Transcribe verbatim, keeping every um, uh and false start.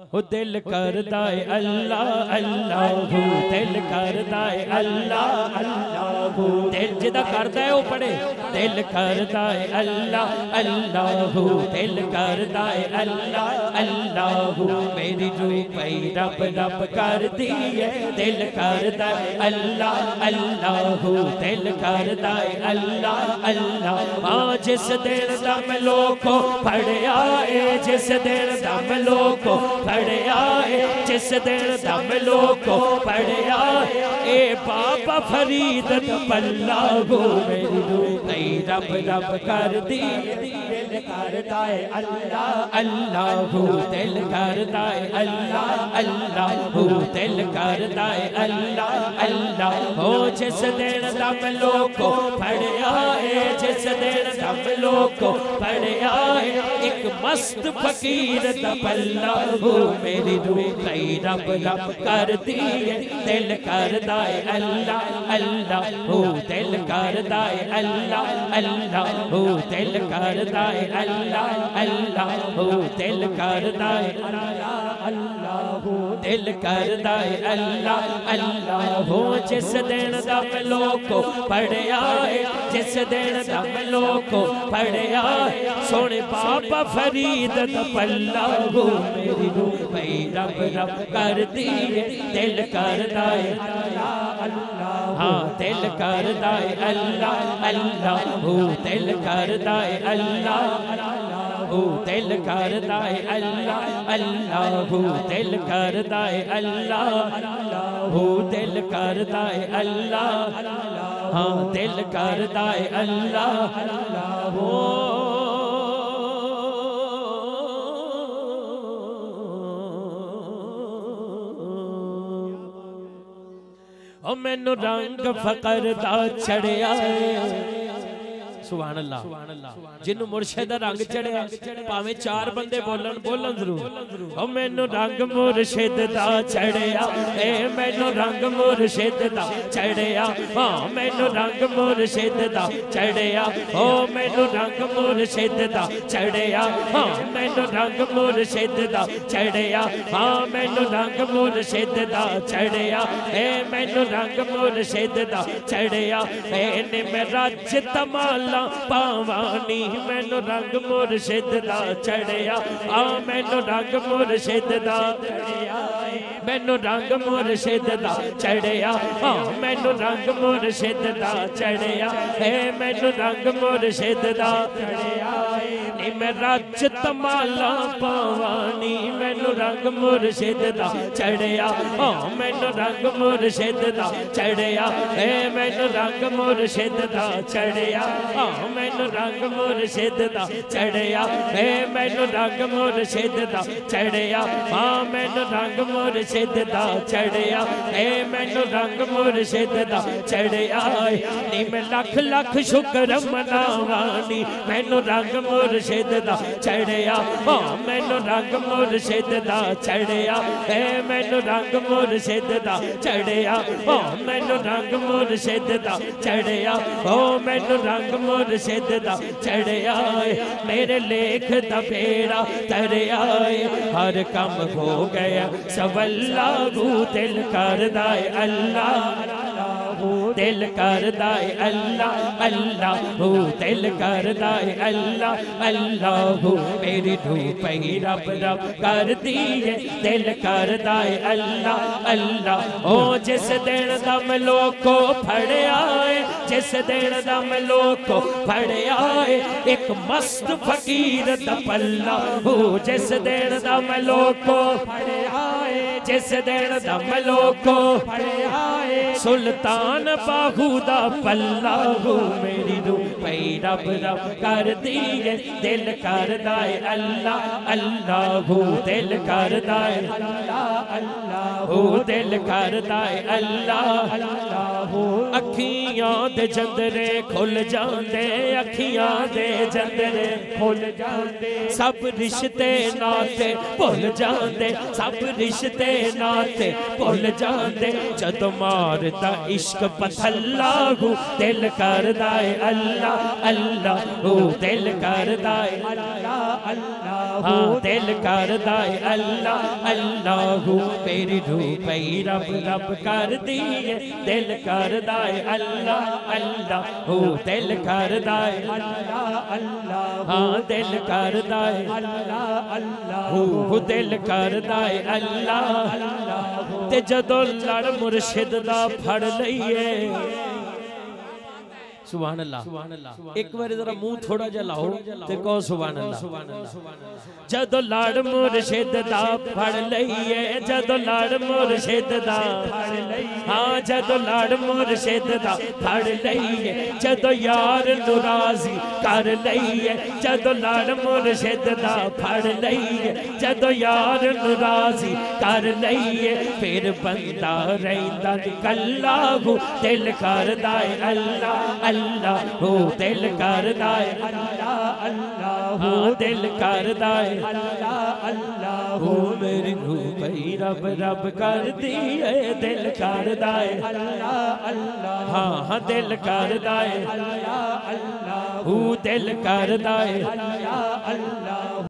ओ दिल करदा है अल्लाह अल्लाह हू, दिल करदा है अल्लाह अल्लाह हू। दिल जिदा करदा है वो पढ़े, दिल करदा है अल्लाह अल्लाह हू, दिल करदा है अल्लाह अल्लाह हू। मेरी रूह पई रब रब कर दी है, दिल करदा है अल्लाह अल्लाह हू, दिल करदा है अल्लाह अल्लाह। हाँ जिस दिन दम लोको पढ़िया है, जिस दिन दम लोको पढ़िया है, जिस दिन दम लोको पढ़िया है, ए बाबा फरीद पल्ला गो। मेरी रूह रब रब कर दी, दिल करदा है अल्लाह अल्लाह हू, दिल करदा है अल्लाह अल्लाह हू, दिल करदा है अल्लाह अल्लाह हो। जिस दिन दम लोको पढ़िया है, जिस दिन दम लोको पढ़िया है, एक मस्त फकीर दा पल्ला हो। मेरी रूह रब रब कर दी है, दिल करदा है अल्लाह अल्लाह हो, दिल करदा है अल्लाह अल्लाह हो, दिल करदा है अल्लाह अल्लाह हो, दिल करदा है अल्लाह अल्लाह हो, दिल करदा है अल्लाह अल्लाह हो। जिस दिन दम लोको पढ़िया है, जिस दिन दम लोको पढ़िया है, सोने बाबा फरीद दा पल्ला हो। मेरी रूह पई रब रब कर दी है, दिल करदा है अल्लाह अल्लाह हाँ, दिल करदा है अल्लाह अल्लाह हो, दिल करदा है अल्लाह अल्लाह हो, दिल करदा है अल्लाह अल्लाह हो, दिल करदा है अल्लाह अल्लाह हो, दिल करदा है अल्लाह हाँ, दिल करदा है अल्लाह अल्लाह हो। ओ मैनू रंग फकर दा चढ़िया सुभान अल्लाह। जिन्नू मुर्शिद दा रंग चढ़िया भावें चार बंदे बोलन बोलन जरूर। ओ मैनू रंग मुर्शिद दा चढ़िया, ए मैनू रंग मुर्शिद दा चढ़िया, हाँ मैनू रंग मुर्शिद दा चढ़िया, ओ मैनू रंग मुर्शिद दा चढ़िया, हाँ मैनू रंग मुर्शिद दा चढ़िया, हाँ मैनू रंग मुर्शिद दा चढ़िया, ए मैनू रंग मुर्शिद दा चढ़िया, ए ने मेरा चितमाला पावानी, मैनू रंग मुर्शिद दा चढ़िया, आ मैनू रंग मुर्शिद दा चढ़िया, मैनू रंग मुर्शिद दा चढ़िया, आ मैनू रंग मुर्शिद दा चढ़िया, हे मैनू रंग मुर्शिद दा चढ़िया, नी मेरा चितमाला पावानी, मैनू रंग मुर्शिद दा चढ़िया, आ मैनू रंग मुर्शिद दा चढ़िया, हे मैनू रंग मुर्शिद दा चढ़िया, मैनू रंग मुर्शिद दा चढ़िया, हे मैनू रंग मुर्शिद दा चढ़िया, हाँ मैनू रंग मुर्शिद दा चढ़िया, हे मैनू रंग मुर्शिद दा चढ़िया, नी मैं लख लख शुक्र मनावानी, मैनू रंग मुर्शिद दा चढ़िया, हाँ मैनू रंग मुर्शिद दा चढ़िया, हे मैनू रंग मुर्शिद दा चढ़िया, हाँ मैनू रंग मुर्शिद दा चढ़िया, हो मैनू रंग मुर्शिद दा चढ़िया, मेरे लेख दा बेड़ा तरया, हर कम हो गया सवल्ला गू, दिल करदा है अल्लाह दिल करदा है अल्लाह अल्लाह हो, दिल करदा है अल्लाह अल्लाह हो। मेरी रूह पई रब रब कर दी है, दिल करदा है अल्लाह अल्लाह हो। जिस दिन दम लोको फड़िया है, जिस दिन दम लोको फड़िया है, एक मस्त फकीर दा पल्ला हो। जिस दिन दम लोको फड़िया है, जिस दिन दम लोको फड़िया है, सुल्तान बाहू दा पल्ला हो। मेरी रूह पई रब रब कर दी है, दिल करदा है अल्लाह अल्लाह हो, दिल करदा है अल्लाह अल्लाह हो, दिल करदा है अल्लाह अल्लाह हो। अखियां दे जंदरे खुल जांदे, अखियां दे जंदरे खुल जांदे, सब रिश्ते नाते भुल जांदे, सब रिश्ते नाते भुल जांदे, जदों मारदा इश्क पथल्ला हो, दिल करदा है अल्लाह अल्लाह हो, दिल करदा है अल्लाह अल्लाह हाँ दिल करदा है अल्लाह अल्लाह मेरी रूह पई रब रब कर दी है दिल करदा है अल्लाह अल्लाह हो दिल करदा है अल्लाह अल्लाह हाँ दिल करदा है अल्लाह अल्लाह हो दिल करदा है अल्लाह अल्लाह ते जदों लड़ मुर्शिद दा फड़ लईए सुभान अल्लाह एक बार जरा मुंह थोड़ा जा लाओ ते कहो सुभान अल्लाह जदों लड़ मुर्शिद दा फड़ लईए जदों लड़ मुर्शिद दा फड़ लईए हाँ जदों लड़ मुर्शिद दा फड़ लईए जदों यार नू राजी कर लईए जदों लड़ मुर्शिद दा फड़ लईए जदों यार नू राजी कर लईए फिर बंदा रहिंदा कल्ला हो दिल करदा है अल्लाह अल्लाह हो दिल करदा है अल्लाह अल्लाह हो दिल करदा है अल्लाह अल्लाह हो मेरी रूह पई रब रब कर दी है दिल करदा है अल्लाह अल्लाह हाँ हाँ दिल करदा है अल्लाह अल्लाह हो दिल करदा है अल्लाह अल्लाह।